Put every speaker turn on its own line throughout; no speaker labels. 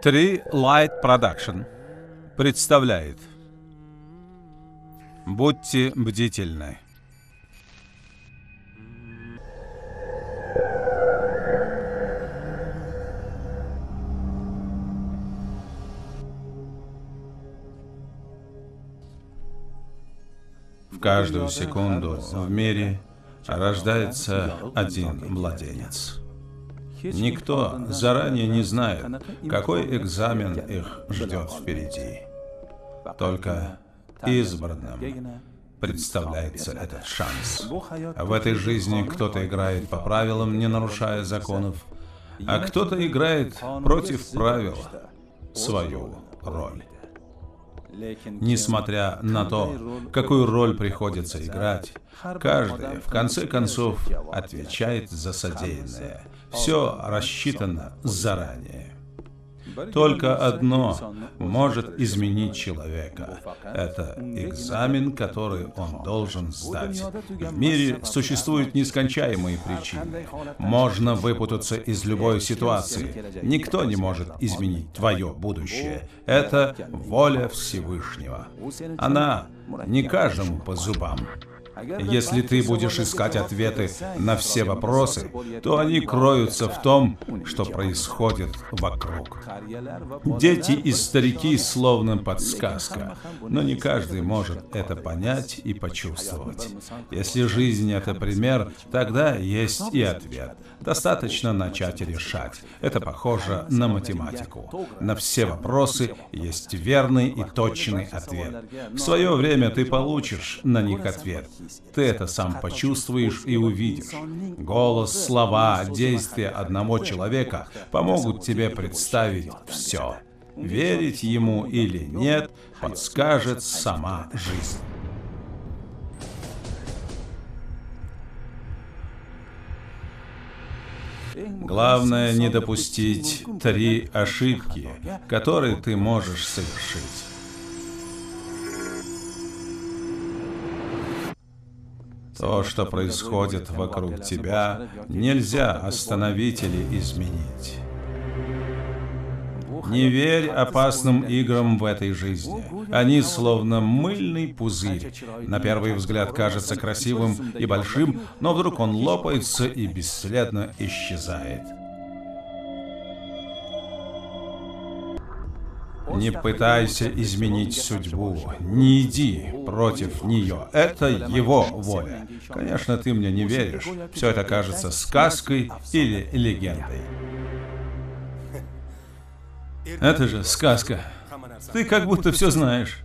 Tree Light Production представляет. Будьте бдительны. В каждую секунду в мире рождается один младенец. Никто заранее не знает, какой экзамен их ждет впереди. Только избранным представляется этот шанс. В этой жизни кто-то играет по правилам, не нарушая законов, а кто-то играет против правил свою роль. Несмотря на то, какую роль приходится играть, каждый, в конце концов, отвечает за содеянное. Все рассчитано заранее. Только одно может изменить человека. Это экзамен, который он должен сдать. В мире существуют нескончаемые причины. Можно выпутаться из любой ситуации. Никто не может изменить твое будущее. Это воля Всевышнего. Она не каждому по зубам. Если ты будешь искать ответы на все вопросы, то они кроются в том, что происходит вокруг. Дети и старики словно подсказка, но не каждый может это понять и почувствовать. Если жизнь — это пример, тогда есть и ответ. Достаточно начать решать. Это похоже на математику. На все вопросы есть верный и точный ответ. В свое время ты получишь на них ответ. Ты это сам почувствуешь и увидишь. Голос, слова, действия одного человека помогут тебе представить все. Верить ему или нет, подскажет сама жизнь. Главное не допустить 3 ошибки, которые ты можешь совершить. То, что происходит вокруг тебя, нельзя остановить или изменить. Не верь опасным играм в этой жизни. Они словно мыльный пузырь. На первый взгляд кажется красивым и большим, но вдруг он лопается и бесследно исчезает. Не пытайся изменить судьбу, не иди против нее. Это его воля. Конечно, ты мне не веришь. Все это кажется сказкой или легендой. Это же сказка. Ты как будто все знаешь.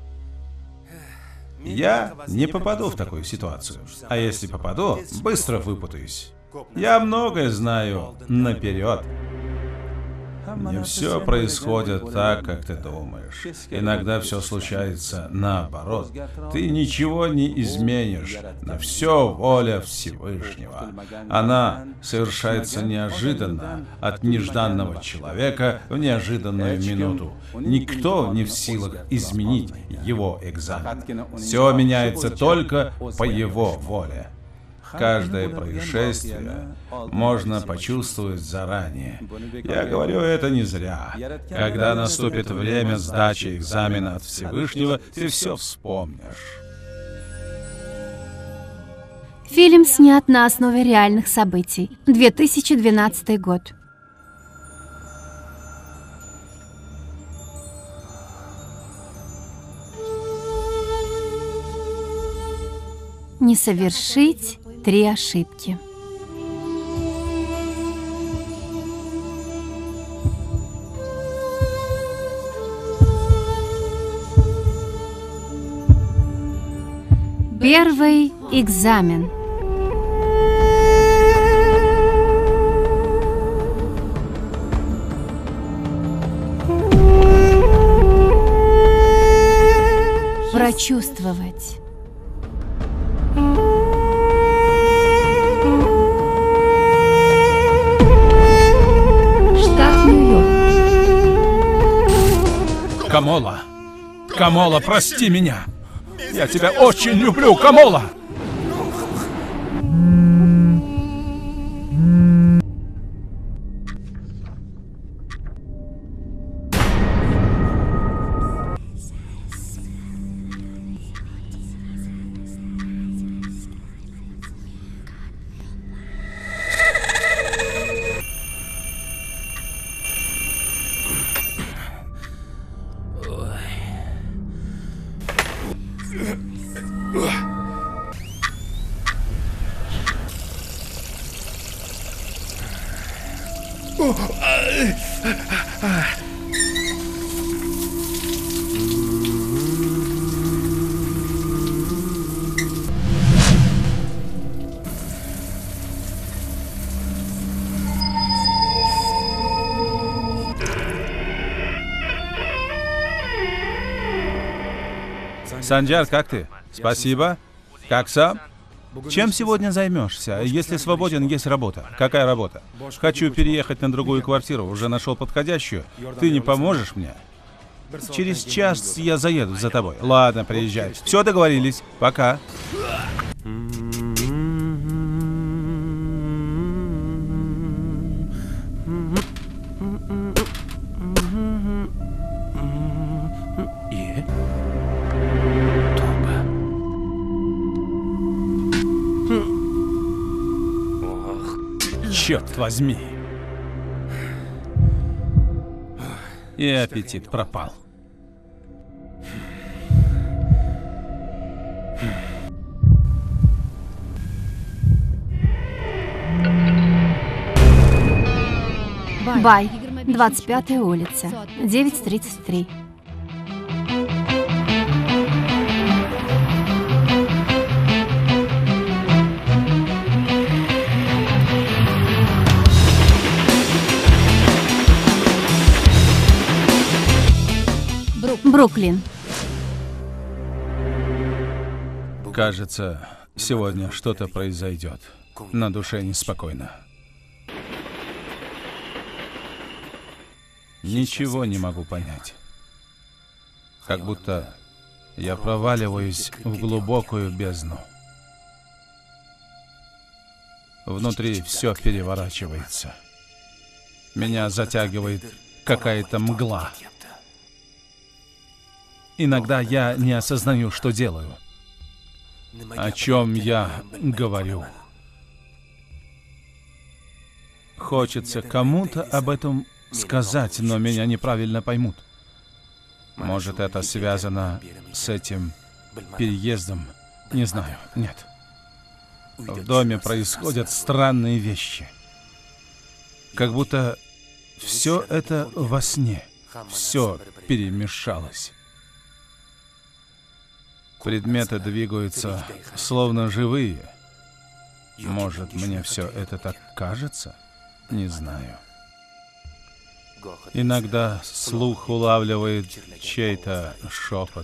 Я не попаду в такую ситуацию. А если попаду, быстро выпутаюсь. Я многое знаю наперед. Не все происходит так, как ты думаешь. Иногда все случается наоборот. Ты ничего не изменишь. На все воля Всевышнего. Она совершается неожиданно от нежданного человека в неожиданную минуту. Никто не в силах изменить его экзамен. Все меняется только по его воле. Каждое происшествие можно почувствовать заранее. Я говорю это не зря. Когда наступит время сдачи экзамена от Всевышнего, ты все вспомнишь.
Фильм снят на основе реальных событий. 2012 год. Не совершить 3 ошибки. Первый экзамен. Прочувствовать.
Камола! Камола, прости меня! Я тебя очень люблю, Камола! Санджар, как ты? Спасибо. Как сам? Чем сегодня займешься? Если свободен, есть работа. Какая работа? Хочу переехать на другую квартиру. Уже нашел подходящую. Ты не поможешь мне? Через час я заеду за тобой. Ладно, приезжай. Все, договорились. Пока. Черт возьми. И аппетит пропал.
Бай, 25-я улица, 9:33. Бруклин.
Кажется, сегодня что-то произойдет. На душе неспокойно. Ничего не могу понять. Как будто я проваливаюсь в глубокую бездну. Внутри все переворачивается. Меня затягивает какая-то мгла. Иногда я не осознаю, что делаю. О чем я говорю. Хочется кому-то об этом сказать, но меня неправильно поймут. Может, это связано с этим переездом? Не знаю, нет. В доме происходят странные вещи. Как будто все это во сне. Все перемешалось. Предметы двигаются, словно живые. Может, мне все это так кажется? Не знаю. Иногда слух улавливает чей-то шепот.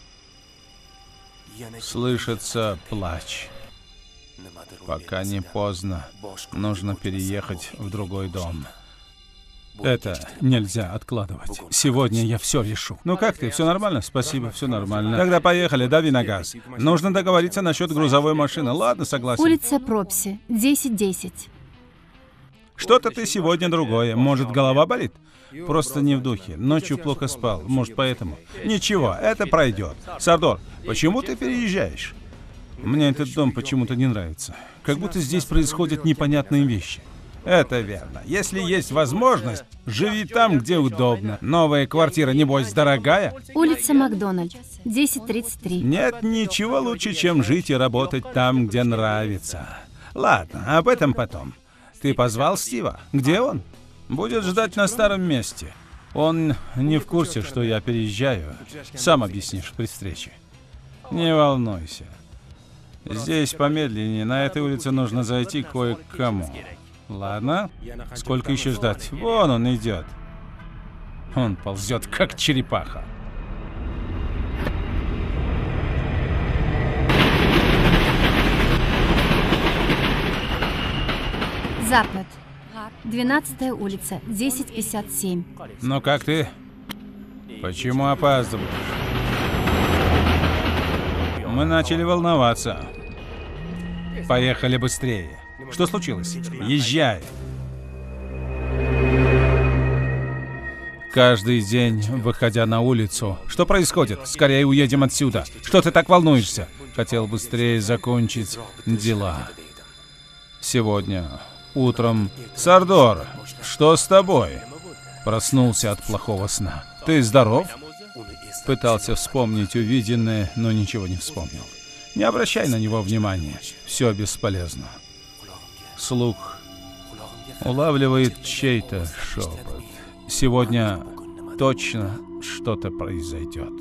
Слышится плач. Пока не поздно, нужно переехать в другой дом. Это нельзя откладывать. Сегодня я все решу. Ну как ты? Все нормально? Спасибо, все нормально. Тогда поехали, дави на газ. Нужно договориться насчет грузовой машины. Ладно, согласен.
Улица Пропси, 10:10.
Что-то ты сегодня другое. Может, голова болит? Просто не в духе. Ночью плохо спал. Может, поэтому. Ничего, это пройдет. Сардор, почему ты переезжаешь? Мне этот дом почему-то не нравится. Как будто здесь происходят непонятные вещи. Это верно. Если есть возможность, живи там, где удобно. Новая квартира, небось, дорогая?
Улица Макдональд, 10:33.
Нет ничего лучше, чем жить и работать там, где нравится. Ладно, об этом потом. Ты позвал Стива? Где он? Будет ждать на старом месте. Он не в курсе, что я переезжаю. Сам объяснишь при встрече. Не волнуйся. Здесь помедленнее. На этой улице нужно зайти кое-к кому. Ладно. Сколько еще ждать? Вон он идет. Он ползет, как черепаха.
Запад. 12-я улица, 10:57.
Ну как ты? Почему опаздываешь? Мы начали волноваться. Поехали быстрее. Что случилось? Езжай. Каждый день, выходя на улицу. Что происходит? Скорее уедем отсюда. Что ты так волнуешься? Хотел быстрее закончить дела. Сегодня утром... Сардор, что с тобой? Проснулся от плохого сна. Ты здоров? Пытался вспомнить увиденное, но ничего не вспомнил. Не обращай на него внимания. Все бесполезно. Слух Улавливает чей-то шепот. Сегодня точно что-то произойдет.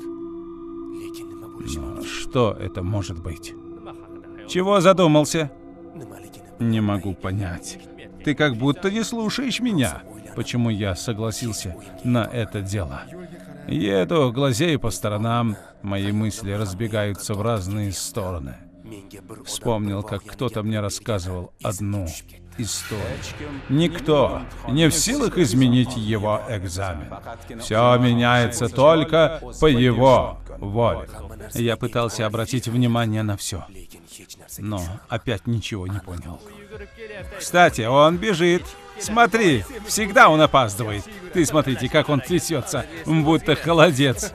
Но что это может быть? Чего задумался? Не могу понять. Ты как будто не слушаешь меня. Почему я согласился на это дело? Еду, глазею по сторонам. Мои мысли разбегаются в разные стороны. Вспомнил, как кто-то мне рассказывал одну историю. Никто не в силах изменить его экзамен. Все меняется только по его воле. Я пытался обратить внимание на все, но опять ничего не понял. Кстати, он бежит. Смотри, всегда он опаздывает. Ты смотрите, как он трясется, будто холодец.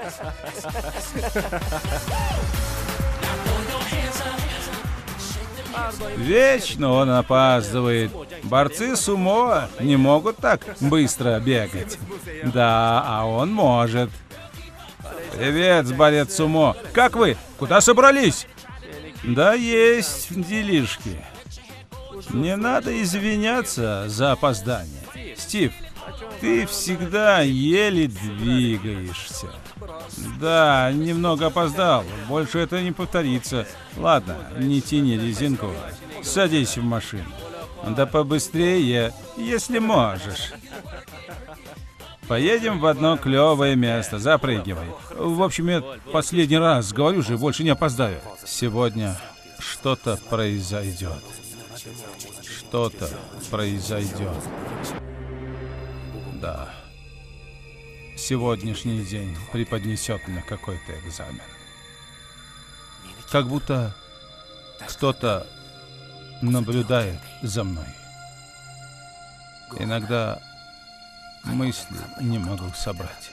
Вечно он опаздывает. Борцы сумо не могут так быстро бегать. Да, а он может. Привет, борец сумо. Как вы? Куда собрались? Да есть делишки. Не надо извиняться за опоздание. Стив, ты всегда еле двигаешься. Да, немного опоздал. Больше это не повторится. Ладно, не тяни резинку. Садись в машину. Да побыстрее, если можешь. Поедем в одно клевое место. Запрыгивай. В общем, я последний раз говорю же, больше не опоздаю. Сегодня что-то произойдет. Что-то произойдет. Да. Сегодняшний день преподнесет мне какой-то экзамен. Как будто кто-то наблюдает за мной. Иногда мысли не могу собрать.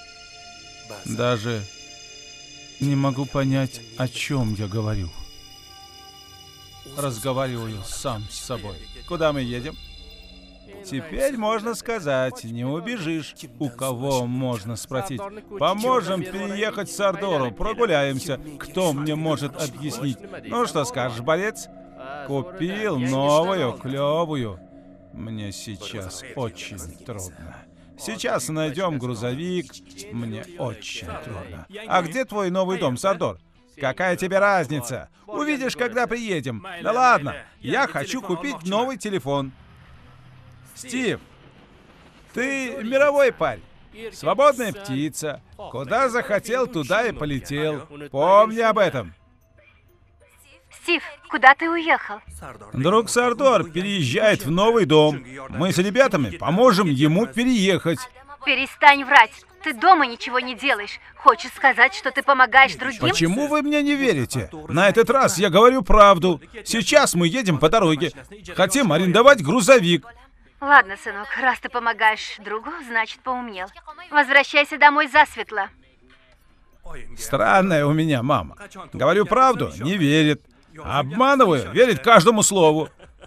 Даже не могу понять, о чем я говорю. Разговариваю сам с собой. Куда мы едем? Теперь можно сказать, не убежишь. У кого можно спросить? Поможем переехать в Сардору, прогуляемся. Кто мне может объяснить? Ну что скажешь, борец? Купил новую, клевую. Мне сейчас очень трудно. Сейчас найдем грузовик. Мне очень трудно. А где твой новый дом, Сардор? Какая тебе разница? Увидишь, когда приедем. Да ладно, я хочу купить новый телефон. Стив, ты мировой парень. Свободная птица. Куда захотел, туда и полетел. Помни об этом.
Стив, куда ты уехал?
Друг Сардор переезжает в новый дом. Мы с ребятами поможем ему переехать.
Перестань врать. Ты дома ничего не делаешь. Хочешь сказать, что ты помогаешь другим?
Почему вы мне не верите? На этот раз я говорю правду. Сейчас мы едем по дороге. Хотим арендовать грузовик.
Ладно, сынок, раз ты помогаешь другу, значит, поумнел. Возвращайся домой засветло.
Странная у меня мама. Говорю правду, не верит. Обманываю, верит каждому слову.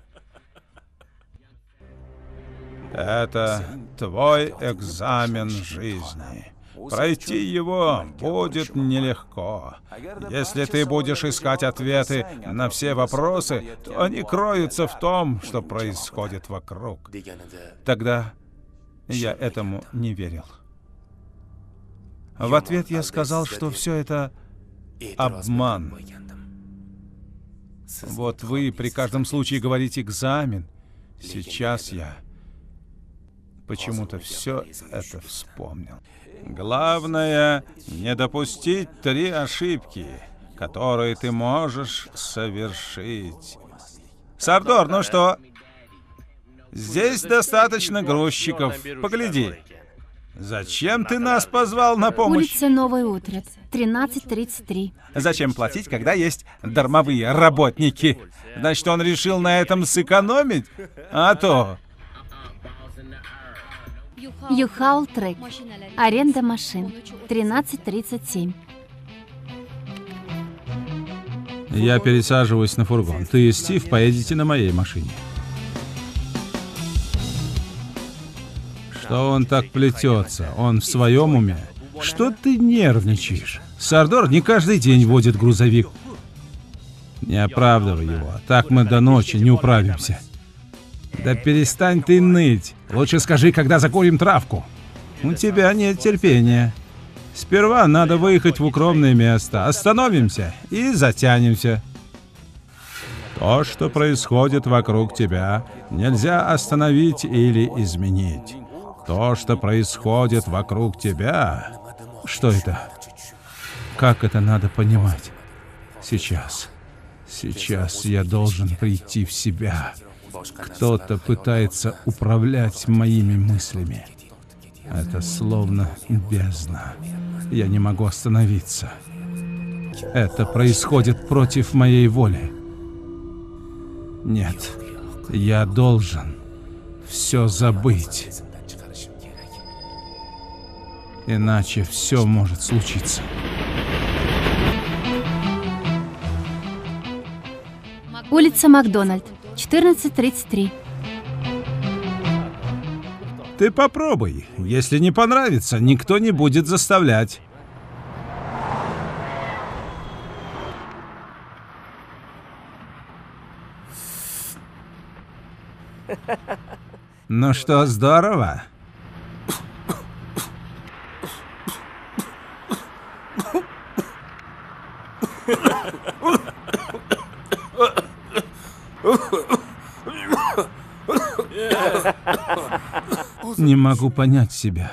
Это твой экзамен жизни. Пройти его будет нелегко. Если ты будешь искать ответы на все вопросы, то они кроются в том, что происходит вокруг. Тогда я этому не верил. В ответ я сказал, что все это обман. Вот вы при каждом случае говорите «экзамен». Сейчас я почему-то все это вспомнил. Главное, не допустить 3 ошибки, которые ты можешь совершить. Сардор, ну что? Здесь достаточно грузчиков. Погляди. Зачем ты нас позвал на помощь?
Улица Новый Утрет, 13:33.
Зачем платить, когда есть дармовые работники? Значит, он решил на этом сэкономить? А то...
Юхаул Трек. Аренда машин. 13:37.
Я пересаживаюсь на фургон. Ты и Стив поедете на моей машине. Что он так плетется? Он в своем уме? Что ты нервничаешь? Сардор не каждый день водит грузовик. Не оправдывай его. Так мы до ночи не управимся.
Да перестань ты ныть. Лучше скажи, когда закурим травку. У тебя нет терпения. Сперва надо выехать в укромное место. Остановимся и затянемся. То, что происходит вокруг тебя, нельзя остановить или изменить. То, что происходит вокруг тебя... Что это? Как это надо понимать? Сейчас я должен прийти в себя. Кто-то пытается управлять моими мыслями. Это словно бездна. Я не могу остановиться. Это происходит против моей воли. Нет, я должен все забыть. Иначе все может случиться.
Улица Макдональд, 14:33.
Ты попробуй. Если не понравится, никто не будет заставлять. Ну что, здорово? Не могу понять себя.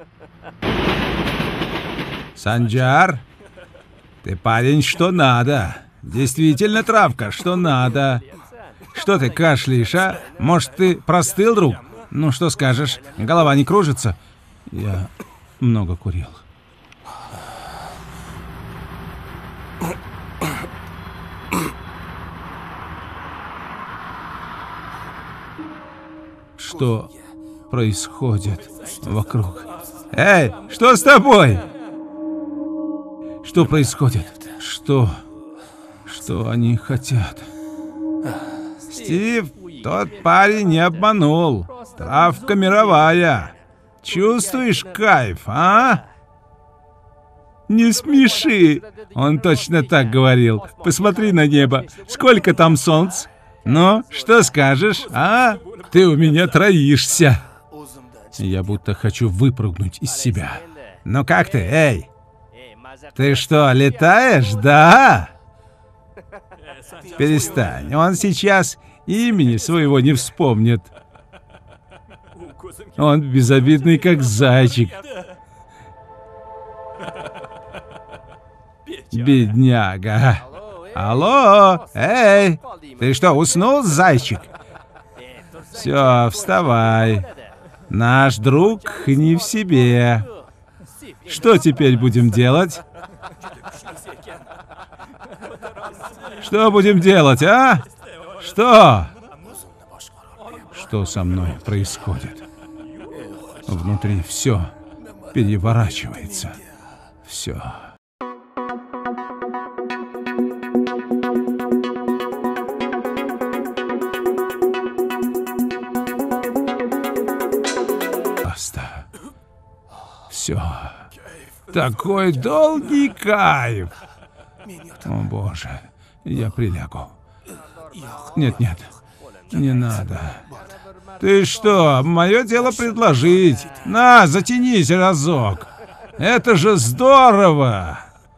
Санджар, ты парень, что надо. Действительно травка, что надо. Что ты кашляешь, а? Может, ты простыл, друг? Ну, что скажешь? Голова не кружится? Я много курил. Что происходит вокруг? Эй, что с тобой? Что происходит? Что они хотят? Стив, тот парень не обманул. Травка мировая. Чувствуешь кайф, а? Не смеши. Он точно так говорил. Посмотри на небо. Сколько там солнц? Ну, что скажешь, а? Ты у меня троишься. Я будто хочу выпрыгнуть из себя. Ну как ты, эй? Ты что, летаешь, да? Перестань, он сейчас имени своего не вспомнит. Он безобидный, как зайчик. Бедняга. Алло, эй, ты что, уснул, зайчик? Все, вставай. Наш друг не в себе. Что теперь будем делать? Что будем делать, а? Что? Что со мной происходит? Внутри все переворачивается. Все. Баста. Все. Такой долгий кайф. О, Боже. Я прилягу. Нет, не надо. Ты что, мое дело предложить. На, затянись разок. Это же здорово.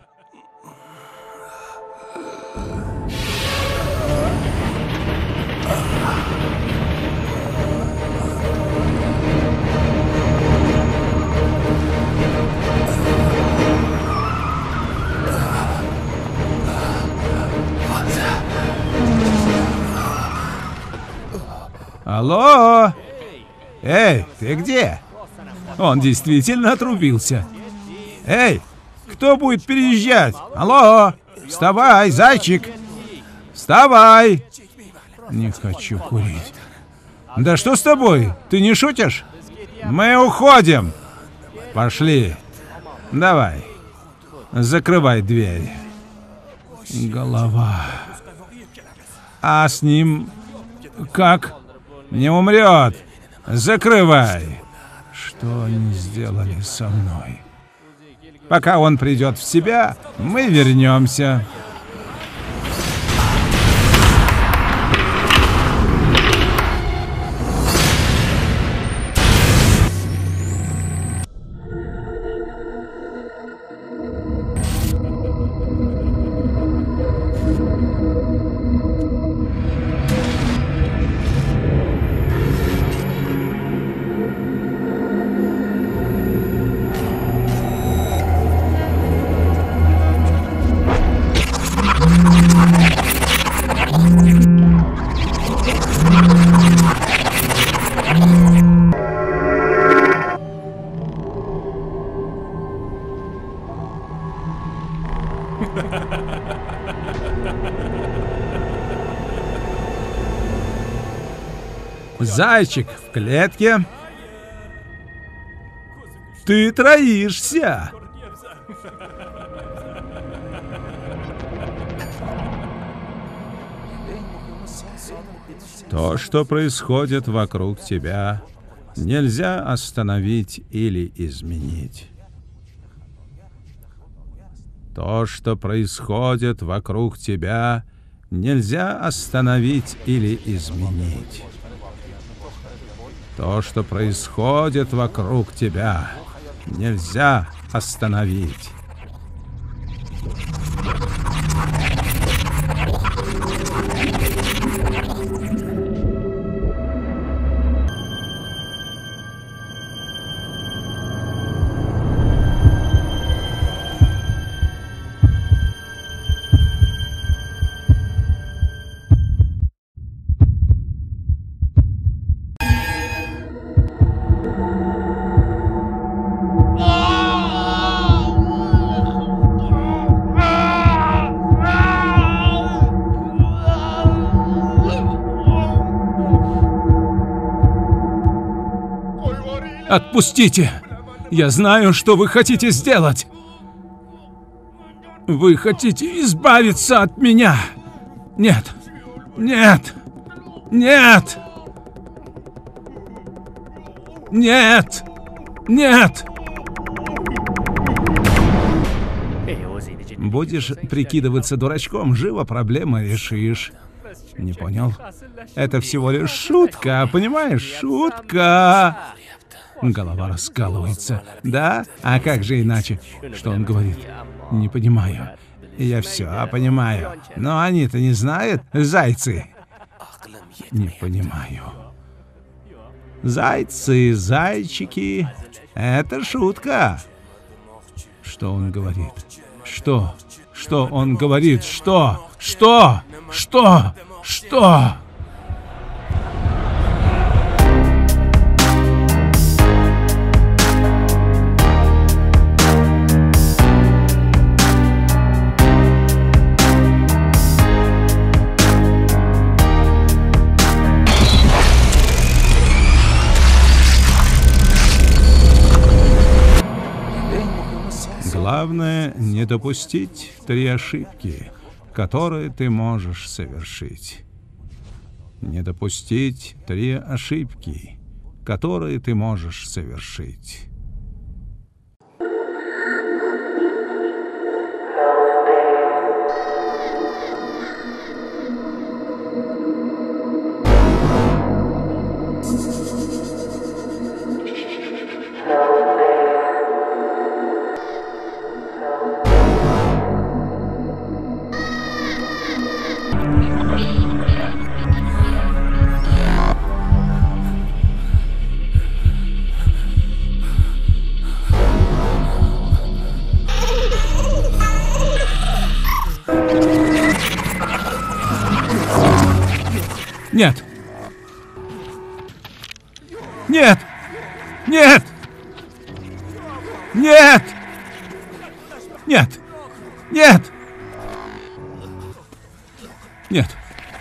Алло! Эй, ты где? Он действительно отрубился. Эй, кто будет переезжать? Алло! Вставай, зайчик! Вставай! Не хочу курить. Да что с тобой? Ты не шутишь? Мы уходим! Пошли. Давай. Закрывай дверь. Голова. А с ним... как? Не умрет. Закрывай. Что они сделали со мной? Пока он придет в себя, мы вернемся. Зайчик в клетке. Ты троишься. То, что происходит вокруг тебя, нельзя остановить или изменить. То, что происходит вокруг тебя, нельзя остановить или изменить. То, что происходит вокруг тебя, нельзя остановить. Отпустите! Я знаю, что вы хотите сделать! Вы хотите избавиться от меня! Нет! Нет! Нет! Нет! Нет! Будешь прикидываться дурачком, живо проблемы решишь. Не понял? Это всего лишь шутка, понимаешь? Шутка! Голова раскалывается. Да? А как же иначе? Что он говорит? Не понимаю. Я все понимаю. Но они-то не знают, зайцы. Не понимаю. Зайцы, зайчики. Это шутка. Что он говорит? Что? Что он говорит? Что? Что? Что? Что? Главное не допустить 3 ошибки, которые ты можешь совершить. Не допустить 3 ошибки, которые ты можешь совершить. Нет! Нет! Нет! Нет! Нет! Нет! Нет!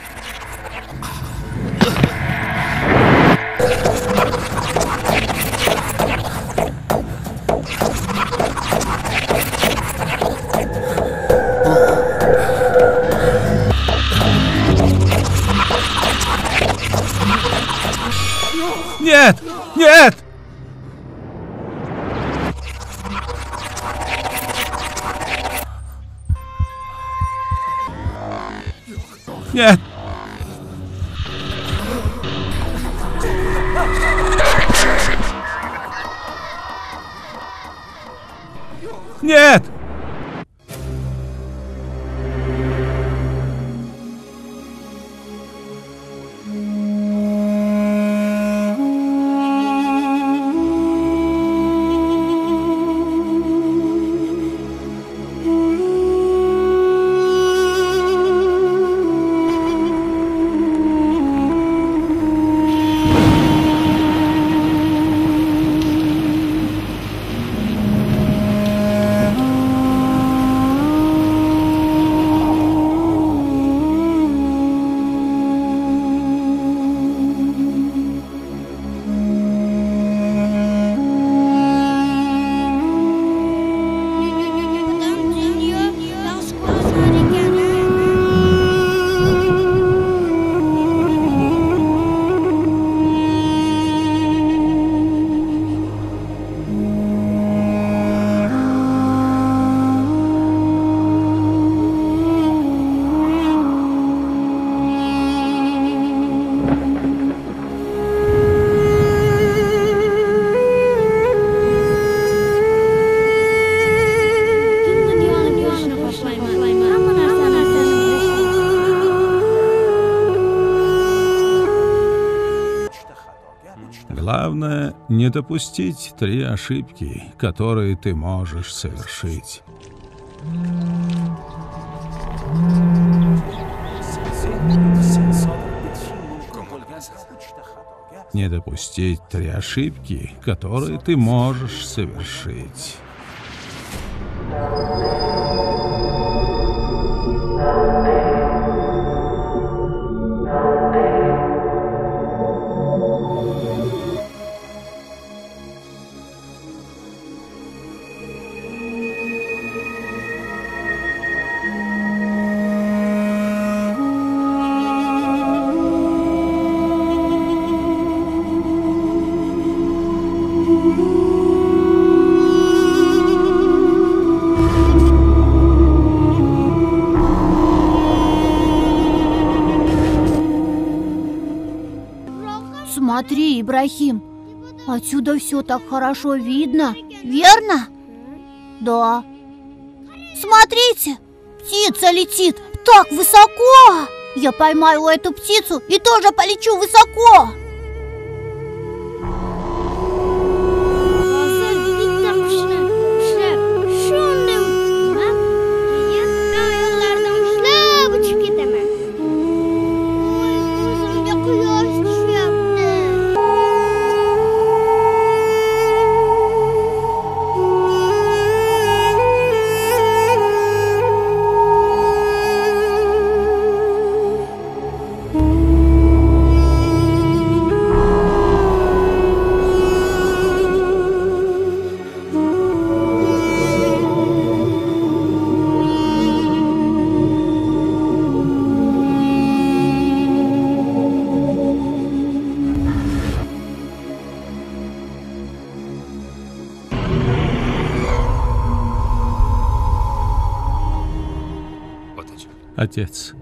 Нет! Нет! Нет! Нет! Главное, не допустить 3 ошибки, которые ты можешь совершить. Не допустить 3 ошибки, которые ты можешь совершить.
Смотри, Ибрахим, отсюда все так хорошо видно, верно? Да. Смотрите, птица летит так высоко. Я поймаю эту птицу и тоже полечу высоко.
Отец,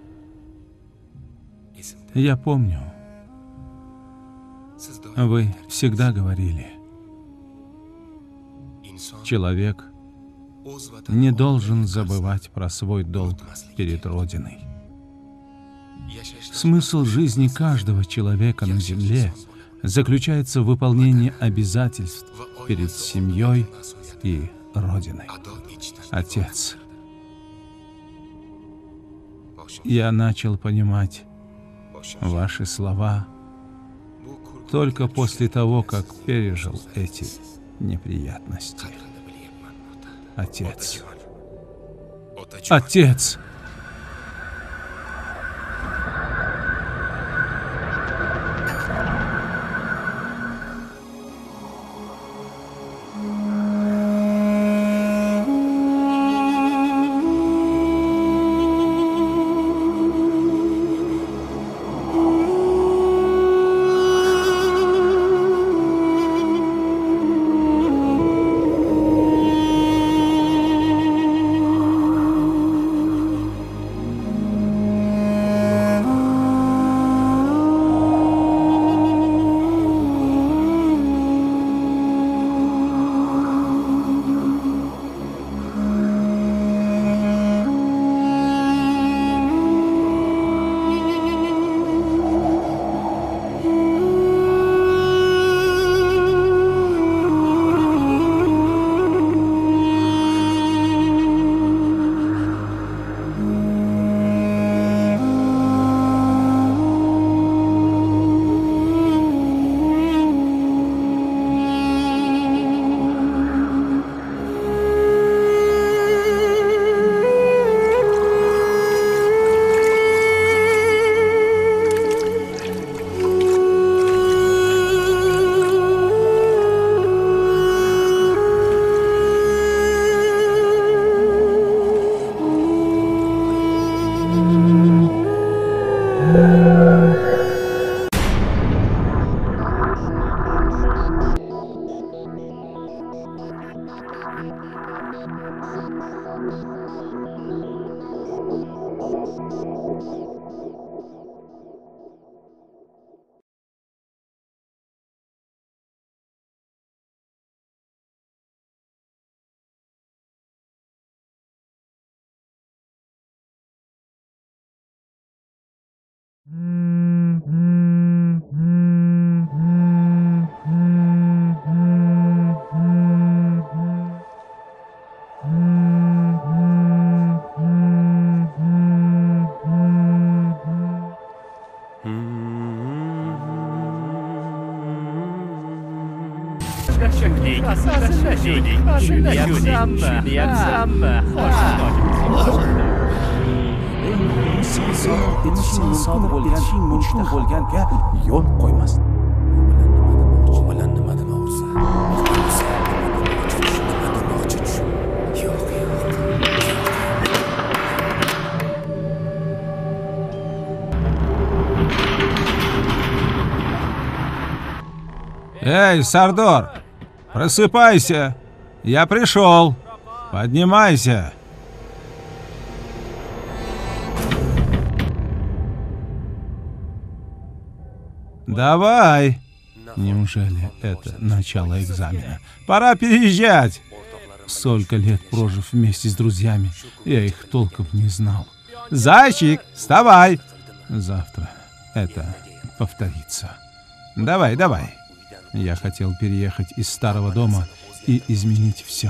я помню, вы всегда говорили, человек не должен забывать про свой долг перед Родиной. Смысл жизни каждого человека на земле заключается в выполнении обязательств перед семьей и Родиной. Отец, я начал понимать ваши слова только после того, как пережил эти неприятности. Отец. Отец!
yo'l qo'ymas.
Эй, Сардор, просыпайся. Я пришел. Поднимайся. Давай. Неужели это начало экзамена? Пора переезжать. Столько лет прожив вместе с друзьями, я их толком не знал. Зайчик, вставай. Завтра это повторится. Давай, давай. Я хотел переехать из старого дома и изменить все.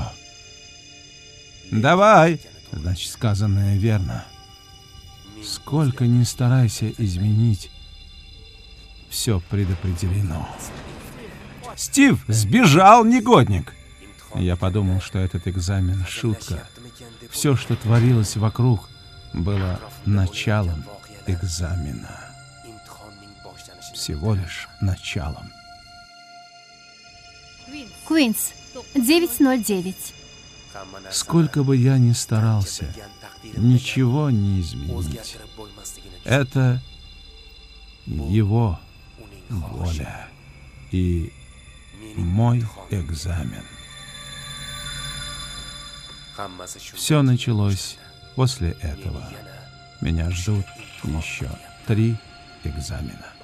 Давай. Значит, сказанное верно. Сколько ни старайся изменить, все предопределено. Стив сбежал, негодник. Я подумал, что этот экзамен — шутка. Все, что творилось вокруг, было началом экзамена. Всего лишь началом.
Квинс, 909.
Сколько бы я ни старался, ничего не изменить. Это его воля и мой экзамен. Все началось после этого. Меня ждут еще 3 экзамена.